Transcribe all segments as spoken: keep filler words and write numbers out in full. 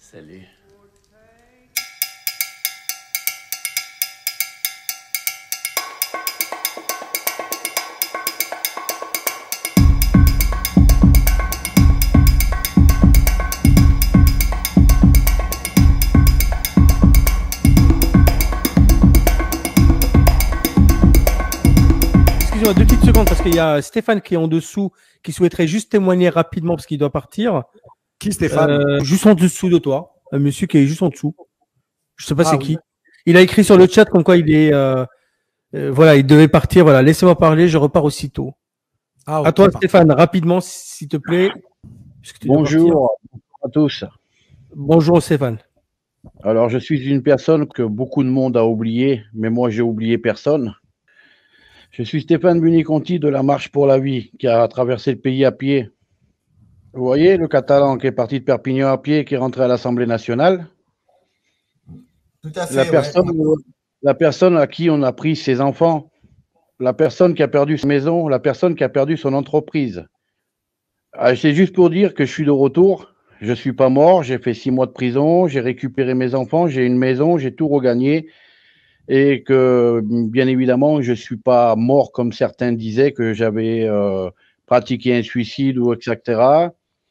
Salut. Excusez-moi deux petites secondes parce qu'il y a Stéphane qui est en dessous qui souhaiterait juste témoigner rapidement parce qu'il doit partir. Qui Stéphane euh, Juste en dessous de toi, un monsieur qui est juste en dessous. Je sais pas Ah, c'est oui. qui. Il a écrit sur le chat comme quoi il est, euh, euh, voilà, il devait partir. Voilà, laissez-moi parler, je repars aussitôt. Ah, À ok, toi pardon. Stéphane, rapidement s'il te plaît. Parce que tu dois partir. Bonjour à tous. Bonjour Stéphane. Alors, je suis une personne que beaucoup de monde a oubliée, mais moi, j'ai oublié personne. Je suis Stéphane Buniconti de la Marche pour la Vie, qui a traversé le pays à pied. Vous voyez, le Catalan qui est parti de Perpignan à pied, qui est rentré à l'Assemblée nationale. Tout à fait, La ouais. personne, la personne à qui on a pris ses enfants, la personne qui a perdu sa maison, la personne qui a perdu son entreprise. Ah, c'est juste pour dire que je suis de retour. Je ne suis pas mort, j'ai fait six mois de prison, j'ai récupéré mes enfants, j'ai une maison, j'ai tout regagné. Et que, bien évidemment, je ne suis pas mort comme certains disaient que j'avais euh, pratiqué un suicide ou et cetera.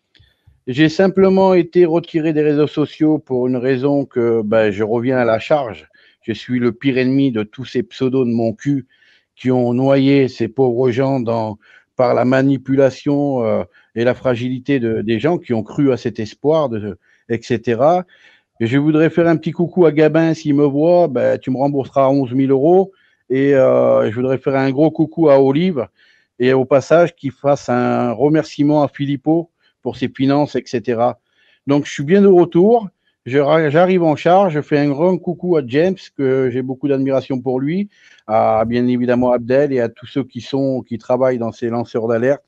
J'ai simplement été retiré des réseaux sociaux pour une raison que ben, je reviens à la charge. Je suis le pire ennemi de tous ces pseudos de mon cul qui ont noyé ces pauvres gens dans, par la manipulation euh, et la fragilité de, des gens qui ont cru à cet espoir, de, et cetera. Et je voudrais faire un petit coucou à Gabin, s'il me voit, ben, tu me rembourseras onze mille euros. Et euh, je voudrais faire un gros coucou à Olive et au passage qu'il fasse un remerciement à Philippot pour ses finances, et cetera. Donc, je suis bien de retour. J'arrive en charge. Je fais un grand coucou à James, que j'ai beaucoup d'admiration pour lui, à bien évidemment Abdel et à tous ceux qui sont, qui travaillent dans ces lanceurs d'alerte.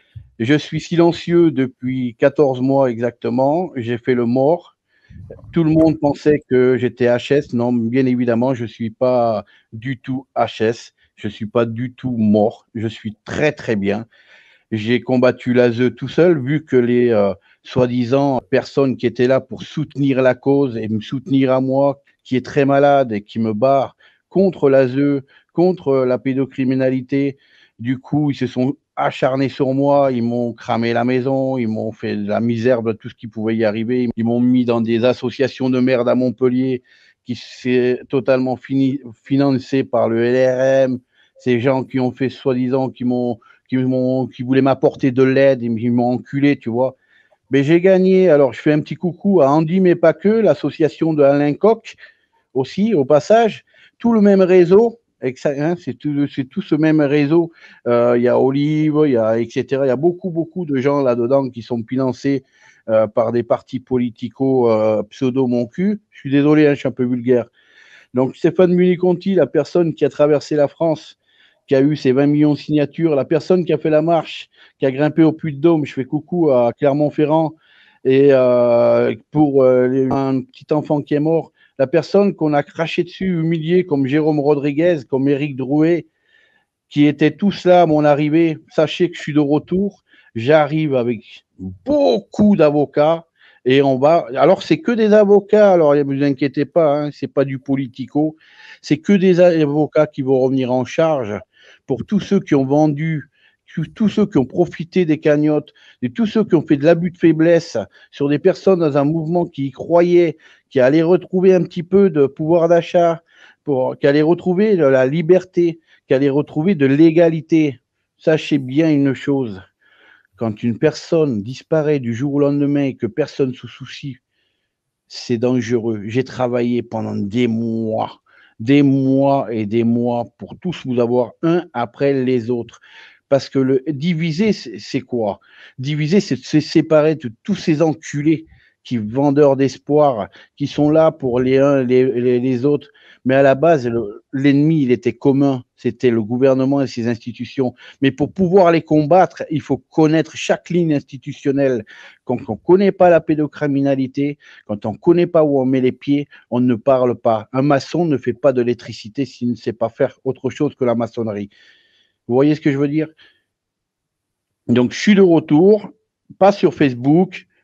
Je suis silencieux depuis quatorze mois exactement. J'ai fait le mort. Tout le monde pensait que j'étais H S. Non, bien évidemment, je ne suis pas du tout H S. Je ne suis pas du tout mort. Je suis très, très bien. J'ai combattu l'A S E tout seul, vu que les euh, soi-disant personnes qui étaient là pour soutenir la cause et me soutenir à moi, qui est très malade et qui me barre contre l'A S E, contre la pédocriminalité, du coup, ils se sont acharnés sur moi, ils m'ont cramé la maison, ils m'ont fait de la misère de tout ce qui pouvait y arriver, ils m'ont mis dans des associations de merde à Montpellier qui s'est totalement fini, financé par le L R M, ces gens qui ont fait soi-disant, qui m'ont qui m'ont qui voulaient m'apporter de l'aide et ils m'ont enculé, tu vois. Mais j'ai gagné. Alors, je fais un petit coucou à Andy, mais pas que, l'association de Alain Coq, aussi, au passage. Tout le même réseau, hein, c'est tout, c'est tout ce même réseau. Euh, il y a Olive, il y a, et cetera. Il y a beaucoup, beaucoup de gens là-dedans qui sont financés euh, par des partis politico euh, pseudo mon cul. Je suis désolé, hein, je suis un peu vulgaire. Donc, Stéphane Buniconti, la personne qui a traversé la France, qui a eu ses vingt millions de signatures, la personne qui a fait la marche, qui a grimpé au Puy-de-Dôme, je fais coucou à Clermont-Ferrand, et euh, pour euh, les, un petit enfant qui est mort, la personne qu'on a craché dessus, humilié, comme Jérôme Rodriguez, comme Éric Drouet, qui étaient tous là à mon arrivée, sachez que je suis de retour, j'arrive avec beaucoup d'avocats, et on va, alors c'est que des avocats, alors ne vous inquiétez pas, hein, c'est pas du politico, c'est que des avocats qui vont revenir en charge pour tous ceux qui ont vendu, tous ceux qui ont profité des cagnottes, et tous ceux qui ont fait de l'abus de faiblesse sur des personnes dans un mouvement qui y croyaient, qui allaient retrouver un petit peu de pouvoir d'achat, pour, qui allaient retrouver la liberté, qui allaient retrouver de l'égalité. Sachez bien une chose, quand une personne disparaît du jour au lendemain et que personne ne se soucie, c'est dangereux. J'ai travaillé pendant des mois, des mois et des mois pour tous vous avoir un après les autres. Parce que le diviser, c'est quoi? Diviser, c'est se séparer de tous ces enculés qui vendeurs d'espoir, qui sont là pour les uns les, les, les autres. Mais à la base, l'ennemi, il était commun. C'était le gouvernement et ses institutions. Mais pour pouvoir les combattre, il faut connaître chaque ligne institutionnelle. Quand on ne connaît pas la pédocriminalité, quand on ne connaît pas où on met les pieds, on ne parle pas. Un maçon ne fait pas de l'électricité s'il ne sait pas faire autre chose que la maçonnerie. Vous voyez ce que je veux dire? Donc, je suis de retour, pas sur Facebook,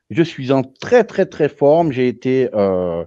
je suis en très, très, très forme. J'ai été euh,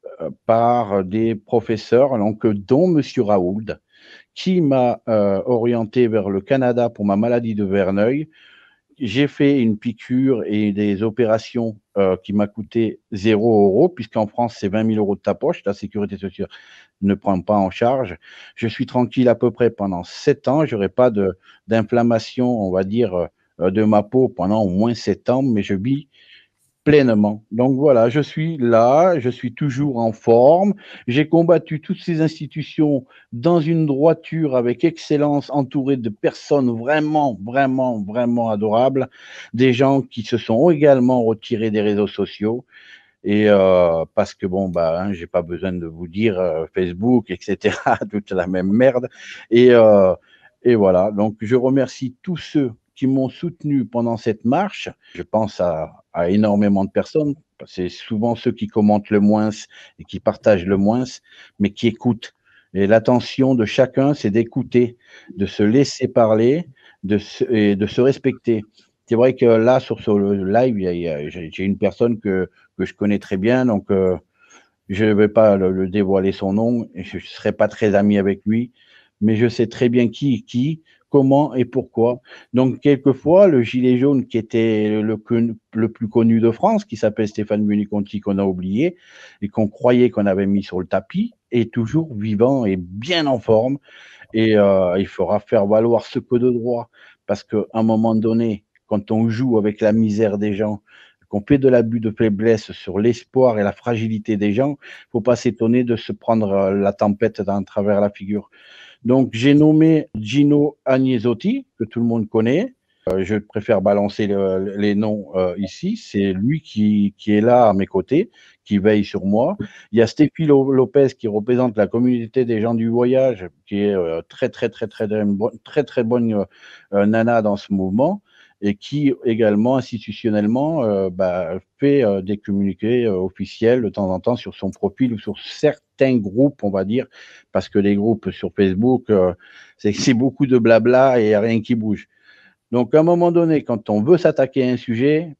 par des professeurs, donc, dont Monsieur Raoult, qui m'a euh, orienté vers le Canada pour ma maladie de Verneuil. J'ai fait une piqûre et des opérations euh, qui m'a coûté zéro euro, puisqu'en France, c'est vingt mille euros de ta poche. La sécurité sociale ne prend pas en charge. Je suis tranquille à peu près pendant sept ans. Je n'aurai pas d'inflammation, on va dire, euh, de ma peau pendant au moins sept ans, mais je vis pleinement. Donc voilà, je suis là, je suis toujours en forme. J'ai combattu toutes ces institutions dans une droiture avec excellence, entouré de personnes vraiment, vraiment, vraiment adorables, des gens qui se sont également retirés des réseaux sociaux. Et euh, parce que bon, bah, hein, j'ai pas besoin de vous dire euh, Facebook, et cetera, toute la même merde. Et, euh, et voilà. Donc, je remercie tous ceux qui m'ont soutenu pendant cette marche. Je pense à, à énormément de personnes. C'est souvent ceux qui commentent le moins et qui partagent le moins, mais qui écoutent. Et l'attention de chacun, c'est d'écouter, de se laisser parler, de se, et de se respecter. C'est vrai que là, sur ce live, j'ai une personne que, que je connais très bien, donc euh, je ne vais pas le, le dévoiler son nom, et je ne serai pas très ami avec lui, mais je sais très bien qui est qui, comment et pourquoi. Donc, quelquefois, le gilet jaune qui était le, le plus connu de France, qui s'appelle Stéphane Buniconti, qu'on a oublié, et qu'on croyait qu'on avait mis sur le tapis, est toujours vivant et bien en forme, et euh, il faudra faire valoir ce peu de droit, parce qu'à un moment donné, quand on joue avec la misère des gens, qu'on fait de l'abus de faiblesse sur l'espoir et la fragilité des gens, il ne faut pas s'étonner de se prendre la tempête dans travers la figure. Donc, j'ai nommé Gino Agnesotti, que tout le monde connaît. Euh, je préfère balancer le, les noms euh, ici. C'est lui qui, qui est là à mes côtés, qui veille sur moi. Il y a Stéphie Lopez qui représente la communauté des gens du voyage, qui est euh, très, très, très, très, très, très, très bonne euh, nana dans ce mouvement, et qui également institutionnellement euh, bah, fait euh, des communiqués euh, officiels de temps en temps sur son profil ou sur certains groupes, on va dire, parce que les groupes sur Facebook, euh, c'est beaucoup de blabla et rien qui bouge. Donc, à un moment donné, quand on veut s'attaquer à un sujet,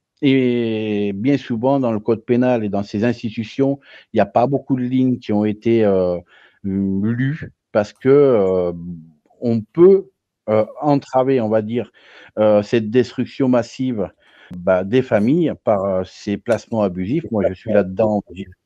et bien souvent dans le code pénal et dans ces institutions, il n'y a pas beaucoup de lignes qui ont été euh, lues parce que euh, on peut euh, entraver, on va dire, euh, cette destruction massive bah, des familles par euh, ces placements abusifs. Moi, je suis là-dedans.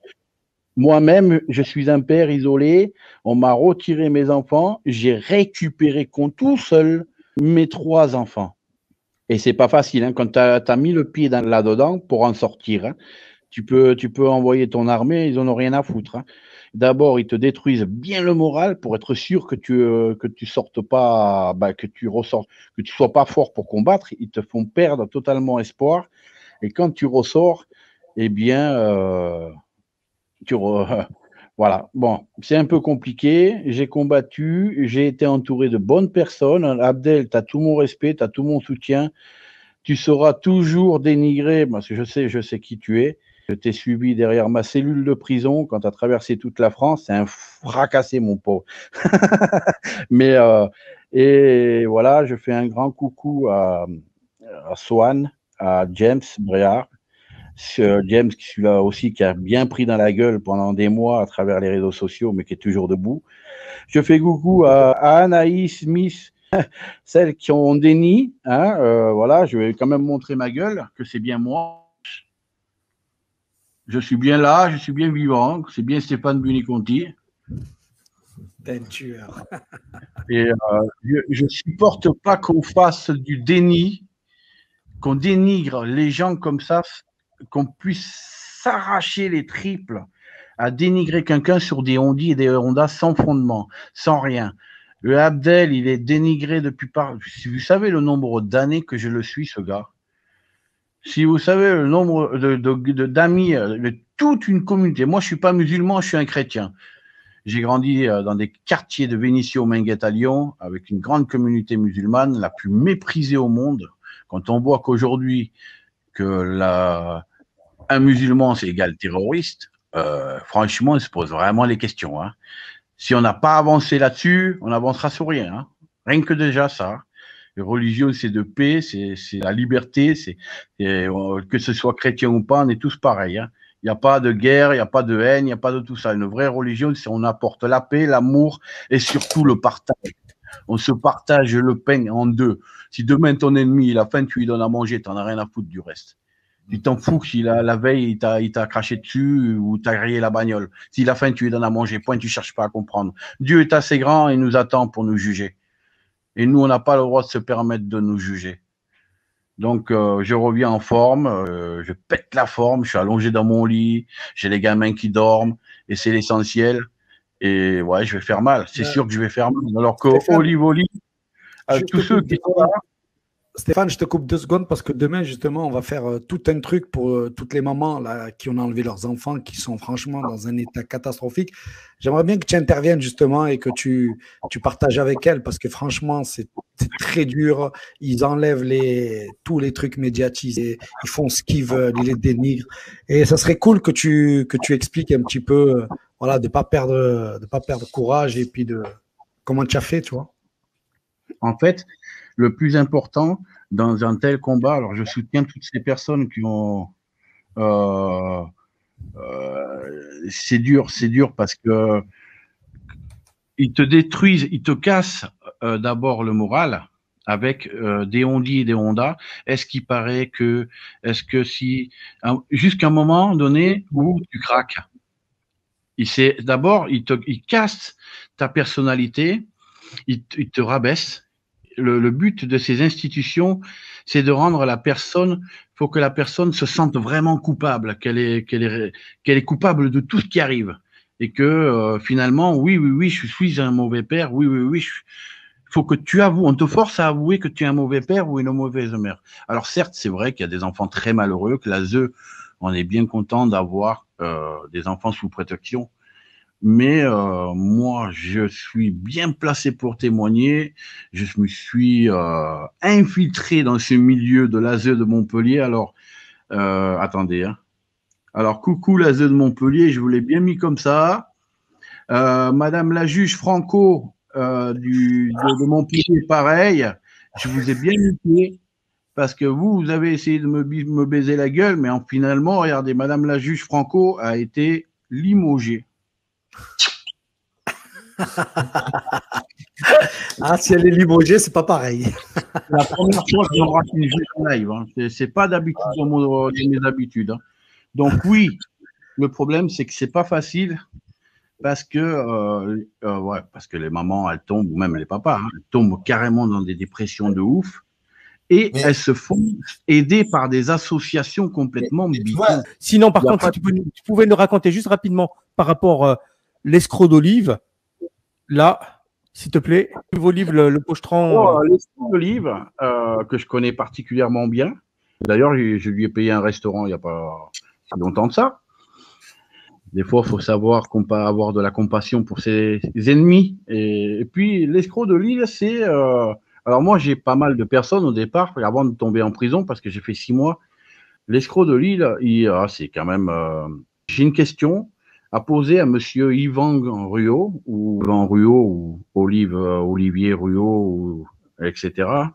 Moi-même, je suis un père isolé. On m'a retiré mes enfants. J'ai récupéré tout seul mes trois enfants. Et c'est pas facile, hein, quand tu as mis le pied là-dedans pour en sortir. Hein, tu peux, tu peux envoyer ton armée, ils en ont rien à foutre. Hein. D'abord, ils te détruisent bien le moral pour être sûr que tu euh, que tu sortes pas, bah, que tu ressortes, que tu sois pas fort pour combattre. Ils te font perdre totalement espoir. Et quand tu ressors, eh bien, euh, tu re... voilà. Bon, c'est un peu compliqué. J'ai combattu, j'ai été entouré de bonnes personnes. Abdel, tu as tout mon respect, tu as tout mon soutien. Tu seras toujours dénigré, parce que je sais, je sais qui tu es. Je t'ai suivi derrière ma cellule de prison quand tu as traversé toute la France. C'est un fracassé, mon pauvre. Mais, euh, et voilà, je fais un grand coucou à, à Swan, à James Bréard. James, qui suis là aussi, qui a bien pris dans la gueule pendant des mois à travers les réseaux sociaux, mais qui est toujours debout. Je fais coucou à, à Anaïs Smith, celles qui ont déni, hein, euh, voilà, je vais quand même montrer ma gueule, que c'est bien moi. Je suis bien là, je suis bien vivant, c'est bien Stéphane Buniconti. T'es un tueur. Et euh, je ne supporte pas qu'on fasse du déni, qu'on dénigre les gens comme ça, qu'on puisse s'arracher les triples à dénigrer quelqu'un sur des ondis et des hondas sans fondement, sans rien. Le Abdel, il est dénigré depuis par... Si vous savez le nombre d'années que je le suis, ce gars, si vous savez le nombre de, de, de, d'amis de toute une communauté, moi je ne suis pas musulman, je suis un chrétien. J'ai grandi dans des quartiers de Vénissieux, Minguette à Lyon, avec une grande communauté musulmane, la plus méprisée au monde. Quand on voit qu'aujourd'hui, que la... un musulman, c'est égal terroriste, euh, franchement, il se pose vraiment les questions. Hein. Si on n'a pas avancé là-dessus, on n'avancera sur rien. Hein. Rien que déjà ça. Les religions, c'est de paix, c'est la liberté, c'est que ce soit chrétien ou pas, on est tous pareils. Hein. Il n'y a pas de guerre, il n'y a pas de haine, il n'y a pas de tout ça. Une vraie religion, c'est on apporte la paix, l'amour et surtout le partage. On se partage le pain en deux. Si demain ton ennemi, il a faim, tu lui donnes à manger, tu n'en as rien à foutre du reste. Tu t'en fous si la, la veille, il t'a craché dessus ou t'as grillé la bagnole. S'il a faim, tu lui donnes à manger. Point, tu cherches pas à comprendre. Dieu est assez grand et nous attend pour nous juger. Et nous, on n'a pas le droit de se permettre de nous juger. Donc, euh, je reviens en forme, euh, je pète la forme, je suis allongé dans mon lit, j'ai les gamins qui dorment, et c'est l'essentiel. Et ouais, je vais faire mal, c'est ouais. sûr que je vais faire mal. Alors que Olive Olive, euh, tous ceux qui sont là. Stéphane, je te coupe deux secondes parce que demain, justement, on va faire euh, tout un truc pour euh, toutes les mamans là, qui ont enlevé leurs enfants, qui sont franchement dans un état catastrophique. J'aimerais bien que tu interviennes justement et que tu, tu partages avec elles parce que franchement, c'est très dur. Ils enlèvent les, tous les trucs médiatisés, ils font ce qu'ils veulent, ils les dénigrent. Et ça serait cool que tu, que tu expliques un petit peu, euh, voilà, de ne pas perdre, de pas perdre courage et puis de comment tu as fait, tu vois. En fait, le plus important dans un tel combat, alors je soutiens toutes ces personnes qui ont... Euh, euh, c'est dur, c'est dur parce que ils te détruisent, ils te cassent euh, d'abord le moral avec euh, des on-dit et des Honda. Est-ce qu'il paraît que... Est-ce que si... Jusqu'à un moment donné où tu craques. D'abord, ils te ils cassent ta personnalité, ils, ils te rabaissent. Le, le but de ces institutions, c'est de rendre la personne, il faut que la personne se sente vraiment coupable, qu'elle est, qu'elle est, qu'elle est coupable de tout ce qui arrive. Et que euh, finalement, oui, oui, oui, je suis un mauvais père, oui, oui, oui, il faut que tu avoues, on te force à avouer que tu es un mauvais père ou une mauvaise mère. Alors certes, c'est vrai qu'il y a des enfants très malheureux, que la Z E, on est bien content d'avoir euh, des enfants sous protection. Mais euh, moi, je suis bien placé pour témoigner. Je me suis euh, infiltré dans ce milieu de l'A S E de Montpellier. Alors, euh, attendez. Hein. Alors, coucou l'A S E de Montpellier, je vous l'ai bien mis comme ça. Euh, Madame la juge Franco euh, du, de, de Montpellier, pareil. Je vous ai bien mis parce que vous, vous avez essayé de me, me baiser la gueule, mais en, finalement, regardez, Madame la juge Franco a été limogée. Ah, si elle est limogée, c'est pas pareil. La première fois que j'embrasse une juge en live, hein. C'est pas d'habitude dans, dans mes habitudes. Hein. Donc oui, le problème c'est que c'est pas facile parce que euh, euh, ouais, parce que les mamans elles tombent ou même les papas, hein, elles tombent carrément dans des dépressions de ouf et mais... elles se font aider par des associations complètement bidons. Sinon, par contre, si tu, peux, tu pouvais nous raconter juste rapidement par rapport à euh, l'escroc d'Olive. Là, s'il te plaît, Olive, le, le pochetron. Oh, l'escroc d'Olive, euh, que je connais particulièrement bien. D'ailleurs, je lui ai payé un restaurant il n'y a pas si longtemps de ça. Des fois, il faut savoir qu'on peut avoir de la compassion pour ses ennemis. Et, et puis, l'escroc d'Olive, c'est... Euh, alors moi, j'ai pas mal de personnes au départ, avant de tomber en prison, parce que j'ai fait six mois. L'escroc d'Olive, ah, c'est quand même... Euh, j'ai une question à poser à monsieur Yvan Ruot, ou Yvan Ruot, ou Olive, euh, Olivier Ruot, ou, et cetera.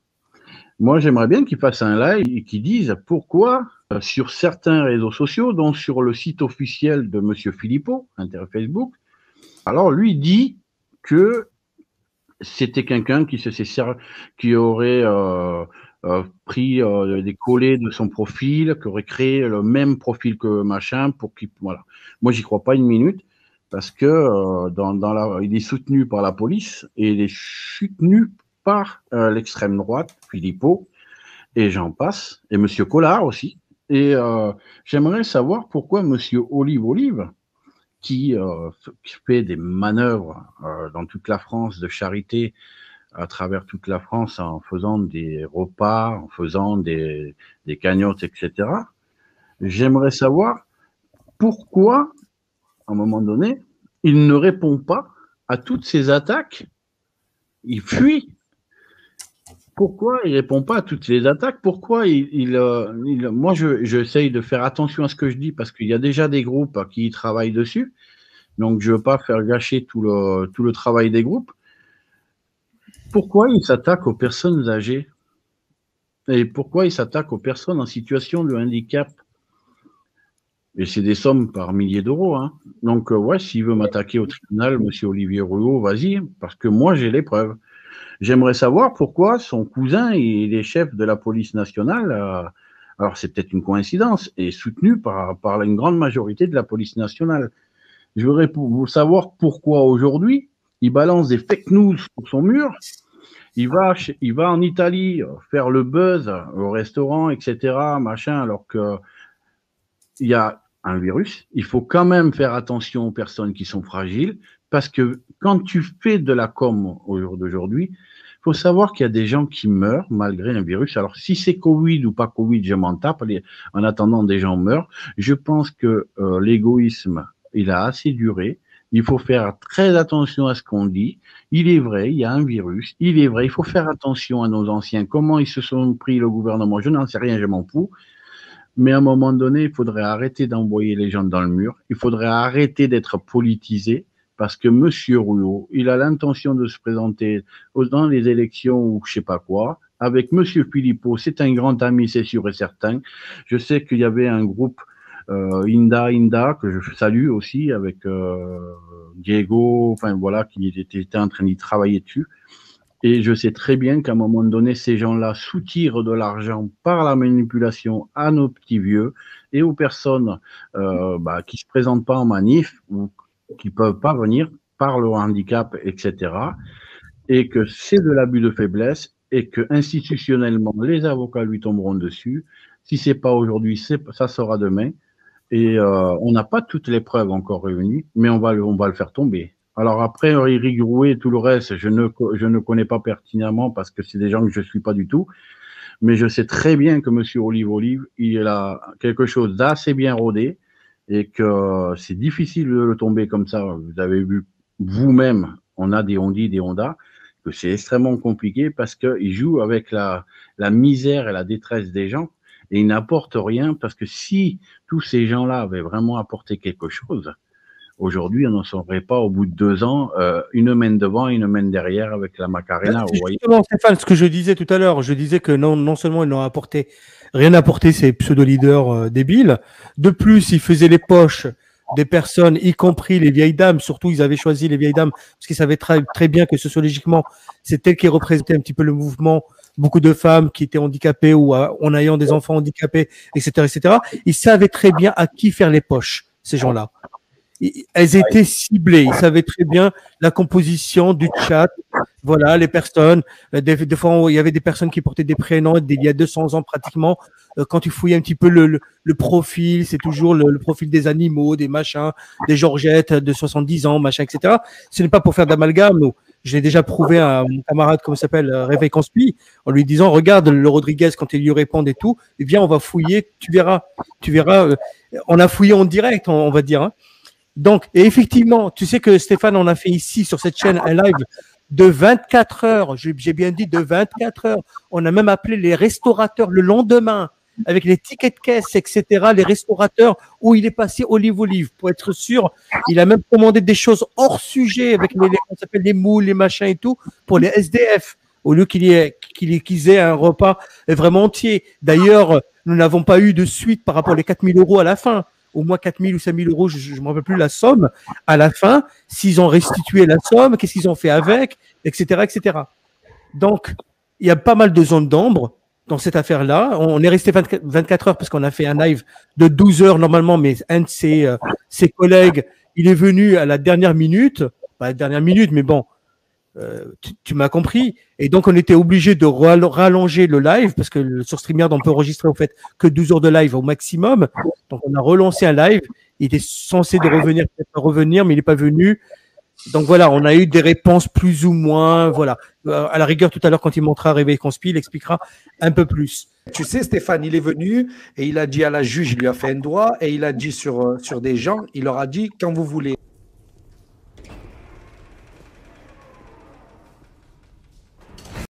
Moi, j'aimerais bien qu'il fasse un live et qu'il dise pourquoi, euh, sur certains réseaux sociaux, dont sur le site officiel de monsieur Philippot, Inter Facebook, alors lui dit que c'était quelqu'un qui se sert, qui aurait euh, euh, pris euh, des collets de son profil, qui aurait créé le même profil que machin pour qu'il, voilà. Moi, j'y crois pas une minute parce que euh, dans, dans la, il est soutenu par la police et il est soutenu par euh, l'extrême droite, Philippot, et j'en passe, et monsieur Collard aussi. Et euh, j'aimerais savoir pourquoi monsieur Olive Olive, qui euh, fait des manœuvres euh, dans toute la France de charité, à travers toute la France, en faisant des repas, en faisant des, des cagnottes, et cetera. J'aimerais savoir pourquoi, à un moment donné, il ne répond pas à toutes ces attaques. Il fuit. Pourquoi il répond pas à toutes les attaques? Pourquoi il, il, il moi, je, j'essaye de faire attention à ce que je dis parce qu'il y a déjà des groupes qui travaillent dessus. Donc, je veux pas faire gâcher tout le, tout le travail des groupes. pourquoi il s'attaque aux personnes âgées? Et pourquoi il s'attaque aux personnes en situation de handicap? Et c'est des sommes par milliers d'euros. Hein. Donc, euh, ouais, s'il veut m'attaquer au tribunal, monsieur Olivier Rouault, vas-y, parce que moi, j'ai les preuves. J'aimerais savoir pourquoi son cousin, il est chef de la police nationale, euh, alors c'est peut-être une coïncidence, est soutenu par, par une grande majorité de la police nationale. Je voudrais pour, vous savoir pourquoi aujourd'hui, il balance des fake news sur son mur. Il va, il va en Italie faire le buzz au restaurant, et cetera, machin, alors que il y a un virus. Il faut quand même faire attention aux personnes qui sont fragiles, parce que quand tu fais de la com au jour d'aujourd'hui, il faut savoir qu'il y a des gens qui meurent malgré un virus. Alors, si c'est Covid ou pas Covid, je m'en tape. En attendant, des gens meurent. Je pense que euh, l'égoïsme, il a assez duré. Il faut faire très attention à ce qu'on dit. Il est vrai, il y a un virus. Il est vrai, il faut faire attention à nos anciens. Comment ils se sont pris le gouvernement, je n'en sais rien, je m'en fous. Mais à un moment donné, il faudrait arrêter d'envoyer les gens dans le mur. Il faudrait arrêter d'être politisé parce que monsieur Rouault, il a l'intention de se présenter dans les élections ou je sais pas quoi. Avec monsieur Philippot, c'est un grand ami, c'est sûr et certain. Je sais qu'il y avait un groupe Euh, Inda, Inda, que je salue aussi, avec euh, Diego, enfin voilà, qui était, était en train d'y travailler dessus. Et je sais très bien qu'à un moment donné, ces gens-là soutirent de l'argent par la manipulation à nos petits vieux et aux personnes euh, bah, qui se présentent pas en manif ou qui peuvent pas venir par le handicap, et cetera. Et que c'est de l'abus de faiblesse et que institutionnellement, les avocats lui tomberont dessus. Si c'est pas aujourd'hui, ça sera demain. Et euh, on n'a pas toutes les preuves encore réunies, mais on va le, on va le faire tomber. Alors après, Éric Rouet et tout le reste, je ne, je ne connais pas pertinemment parce que c'est des gens que je suis pas du tout. Mais je sais très bien que monsieur Olive Olive, il a quelque chose d'assez bien rodé et que c'est difficile de le tomber comme ça. Vous avez vu vous-même, on a des ondis, des ondas, que c'est extrêmement compliqué parce qu'il joue avec la, la misère et la détresse des gens. Et il n'apporte rien parce que si tous ces gens-là avaient vraiment apporté quelque chose, aujourd'hui, on n'en serait pas au bout de deux ans, euh, une main devant et une main derrière avec la Macarena. C'est justement, Stéphane, ce que je disais tout à l'heure. Je disais que non, non seulement ils n'ont apporté rien apporté ces pseudo-leaders euh, débiles, de plus, ils faisaient les poches des personnes, y compris les vieilles dames. Surtout, ils avaient choisi les vieilles dames parce qu'ils savaient très, très bien que sociologiquement, c'est elles qui représentaient un petit peu le mouvement. Beaucoup de femmes qui étaient handicapées ou à, en ayant des enfants handicapés, et cetera, et cetera. Ils savaient très bien à qui faire les poches, ces gens-là. Elles étaient ciblées. Ils savaient très bien la composition du chat. Voilà, les personnes. Des, des fois, il y avait des personnes qui portaient des prénoms d'il y a deux cents ans pratiquement. Quand tu fouilles un petit peu le, le, le profil, c'est toujours le, le profil des animaux, des machins, des Georgettes de soixante-dix ans, machin, et cetera. Ce n'est pas pour faire d'amalgame. Je l'ai déjà prouvé à mon camarade, comment il s'appelle, Réveil Conspi, en lui disant, regarde le Rodriguez quand il lui répond et tout. Eh bien, on va fouiller. Tu verras. Tu verras. On a fouillé en direct, on, on va dire. Hein. Donc, et effectivement, tu sais que Stéphane, on a fait ici sur cette chaîne un live de vingt-quatre heures. J'ai bien dit de vingt-quatre heures. On a même appelé les restaurateurs le lendemain avec les tickets de caisse, et cetera. Les restaurateurs où il est passé olive olive pour être sûr. Il a même commandé des choses hors sujet avec les, les on s'appelle les moules, les machins et tout pour les S D F au lieu qu'il y ait qu'il qu'ils aient un repas vraiment entier. D'ailleurs, nous n'avons pas eu de suite par rapport aux quatre mille euros à la fin. Au moins quatre mille ou cinq mille euros, je ne me rappelle plus la somme, à la fin, s'ils ont restitué la somme, qu'est-ce qu'ils ont fait avec, et cetera, et cetera. Donc, il y a pas mal de zones d'ombre dans cette affaire-là. On est resté vingt-quatre heures parce qu'on a fait un live de douze heures normalement, mais un de ses, euh, ses collègues, il est venu à la dernière minute, pas la dernière minute, mais bon, Euh, tu, tu m'as compris. Et donc, on était obligé de rallonger le live parce que le, sur StreamYard, on peut enregistrer au fait que douze heures de live au maximum. Donc, on a relancé un live. Il était censé de revenir, peut-être revenir, mais il n'est pas venu. Donc, voilà, on a eu des réponses plus ou moins. Voilà. Euh, à la rigueur, tout à l'heure, quand il montrera Réveil Conspi, il expliquera un peu plus. Tu sais, Stéphane, il est venu et il a dit à la juge, il lui a fait un doigt et il a dit sur, sur des gens, il leur a dit quand vous voulez.